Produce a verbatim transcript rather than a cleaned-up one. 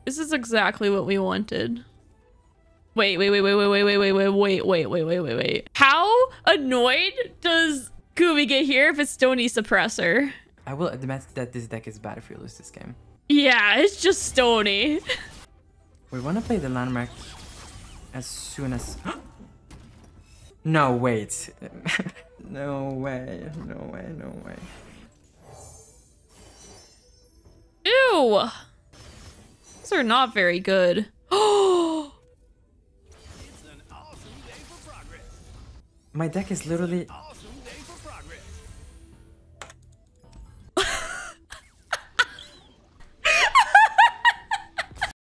This is exactly what we wanted. Wait, wait, wait, wait, wait, wait, wait, wait, wait, wait, wait, wait, wait, wait, wait. How annoyed does Gooby get here if it's Stony Suppressor? I will admit that this deck is bad if we lose this game. Yeah, it's just Stony. We want to play the landmark as soon as... No, wait. No way, no way, no way. Ew. These are not very good. Oh. My deck is literally